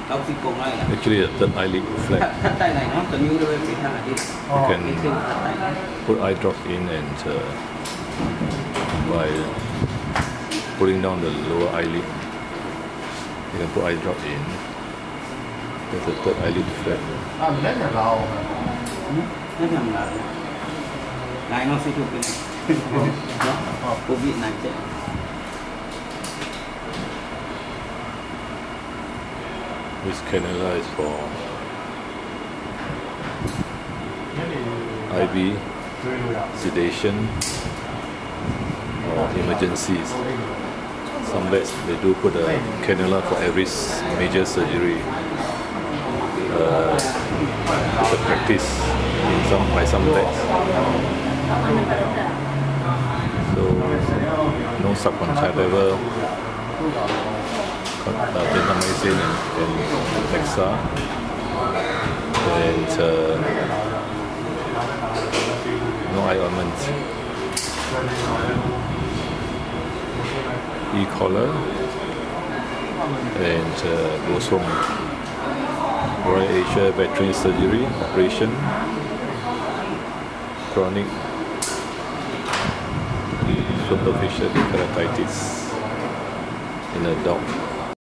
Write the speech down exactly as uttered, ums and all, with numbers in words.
Actually, a third eyelid flat. You can put eye drop in and uh, by putting down the lower eyelid, you can put eye drop in. There's a third eyelid flat. This cannula is for I V, sedation, or emergencies. Some beds they do put a cannula for every major surgery. Uh, it's a practice in some by some beds. So no subconjunctival, uh, gentamicin and, and Nexa, and uh, no eye ointment. E-collar and uh, goes home. Royal Asia Veteran Surgery Operation, chronic superficial keratitis in a dog.